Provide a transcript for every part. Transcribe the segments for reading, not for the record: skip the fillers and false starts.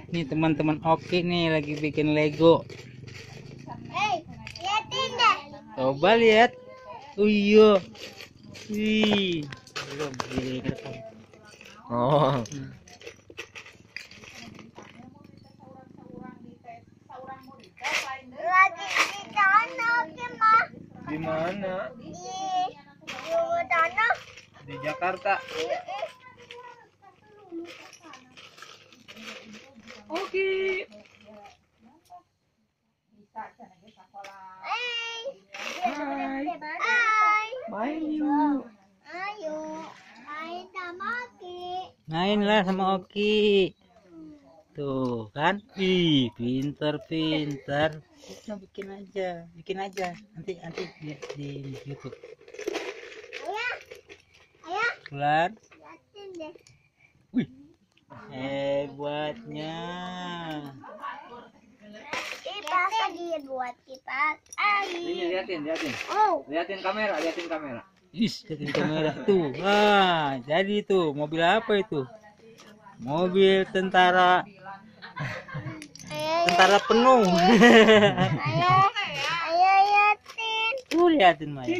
Nih teman-teman Oki nih lagi bikin Lego. Liatin deh. Coba lihat. Oh iya. Wih. Belum direkam. Oh. Lagi di sana, Kemah. Di mana? Di sana. Di Jakarta. Oke. Hai. Main yuk. Ayo. Main sama Ki. Mainlah sama Oki. Tuh kan. Ih, pinter. Udah bikin aja. Nanti lihat di YouTube. Ayah. Bulan. Liatin deh. Wih. Hebatnya. Kipas lagi buat kipas. Ini liatin. Oh. Liatin kamera. Is, liatin kamera tuh. Ah, jadi tuh mobil apa itu? Mobil tentara penuh. Ayah liatin. Liatin Maya.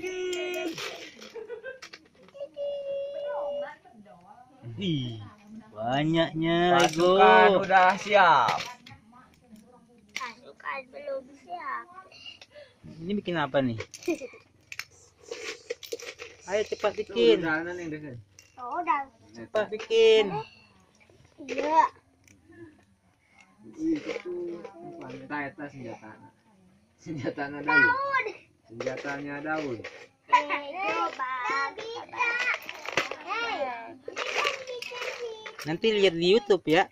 Ih, banyaknya Lego. Pasukan udah siap. Pasukan belum siap. Ini bikin apa nih? Ayo cepat bikin. Oh, udah. Cepat bikin. Iya. Wih, itu eta senjatanya daun. Senjatanya daun. Nanti lihat di YouTube ya.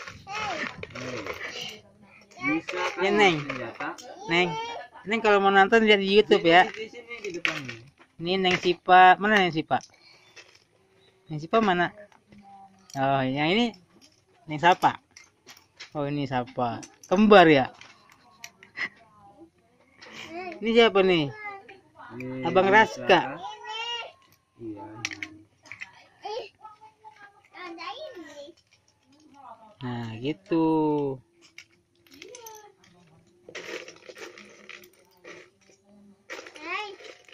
Bisa kan Ya, Neng. senjata? Neng kalau mau nonton lihat di YouTube ya. Di sini di depannya. Ini Neng Sipa, mana Neng Sipa? Neng Sipa mana? Oh, yang ini Neng Sapa. Oh, ini Sapa. Kembar ya? Ini siapa nih? Ini Abang bisa. Raska. Iya. Ada ini. Nah, gitu. Hai.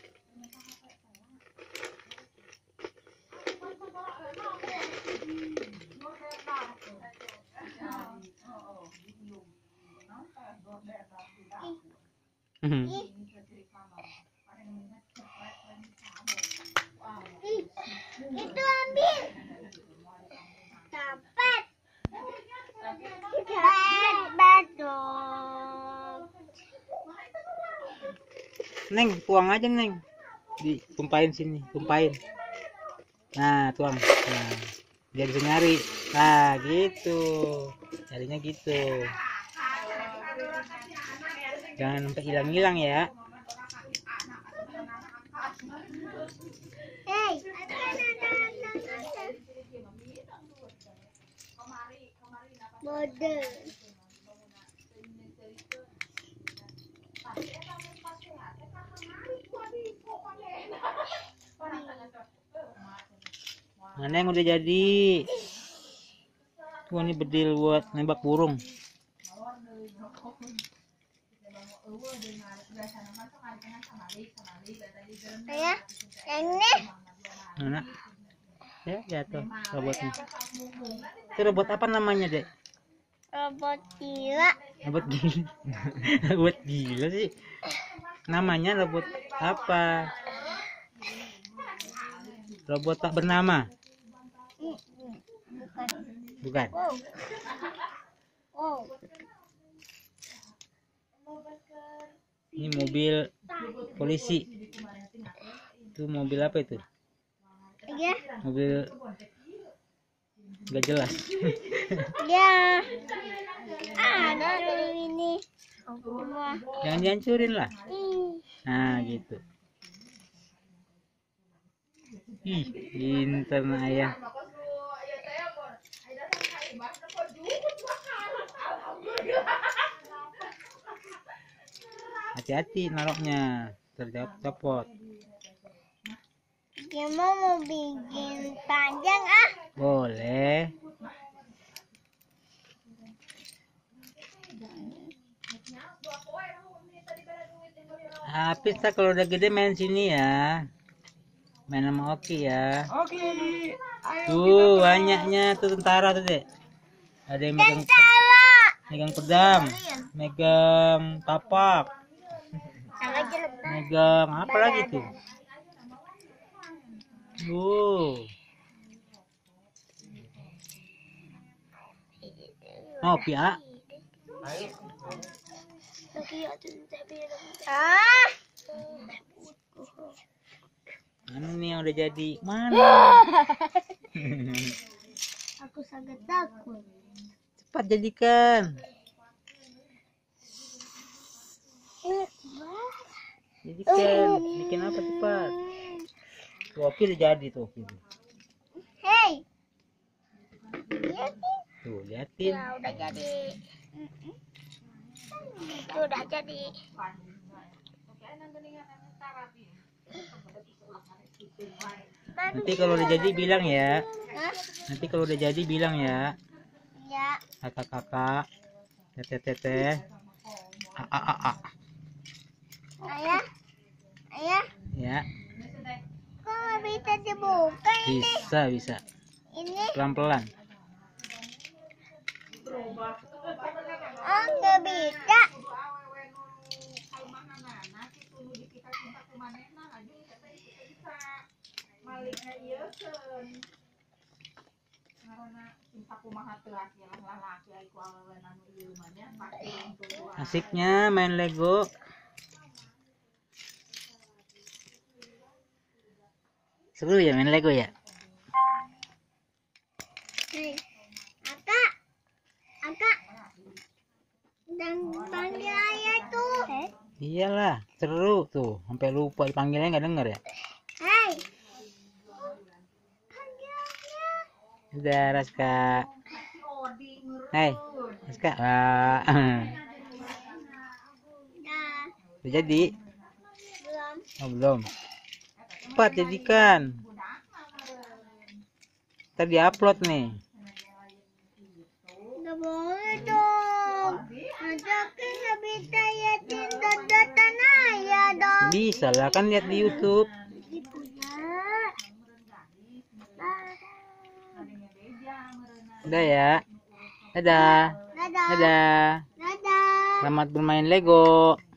Itu ambil. Dapat. Dapat dong. Neng, tuang aja Neng. Ditumpahin sini, tumpahin. Nah, tuang. Nah, dia bisa nyari. Nah, gitu. Carinya gitu. Jangan sampai hilang-hilang ya. Hei. Mode. Mana yang udah jadi? Tuh, ini bedil buat nembak burung. Ayah, yang ini. Mana? Ya, jatuh robotnya. Itu robot apa namanya, Dek? Robot gila. Robot gila. Robot gila sih. Namanya robot apa? Robot tak bernama. Bukan. Bukan. Wow. Ini mobil polisi. Itu mobil apa itu? Iya. Mobil nggak jelas. Ya. Ada dari ini. Semua. Jangan dihancurin lah. Nah, gitu. Ih, pinter nah ayah. Hati-hati naroknya, tercopot. Dia mau bikin panjang ah. Boleh. Habis tak kalau udah gede main sini ya. Main sama Oki ya. Oke. Ayo Tuh banyaknya tuh tentara tuh dek. Ada yang megang pedang, megang tapak, megang apa lagi tuh? Oh pia. Mana nih yang udah jadi? Mana? Aku sangat takut. Cepat jadikan. Jadikan. Bikin apa cepat? Tuh Oki udah jadi tuh Oki. Hei. Lihatin. Tuh liatin. Ya udah jadi. Itu udah jadi. Nanti kalau udah jadi bilang ya. Hah? Nanti kalau udah jadi bilang ya. Ya. Kakak-kakak, teteh-teteh, a. Ayah. Ayah. Ya, Kok nggak bisa dibuka ini? bisa. Ini. Pelan-pelan. Oh nggak bisa. Asiknya main Lego. Seru ya main Lego ya? Hei. Akak. Akak. Dan panggil ayah tuh. Iyalah, seru tuh. Sampai lupa dipanggilnya nggak denger ya? Hei. Panggil ayah. Udah Raska. Hai, Raska. Dah. Udah jadi? Belum. Oh, belum. Cepat jadikan. Ntar diupload nih. Nggak boleh dong. Nanti aku nggak bisa liatin dodatan ayah dong. Bisa lah kan lihat di YouTube. Gitu ya. Udah ya. Dadah. Dadah. Dadah. Dadah. Selamat bermain Lego.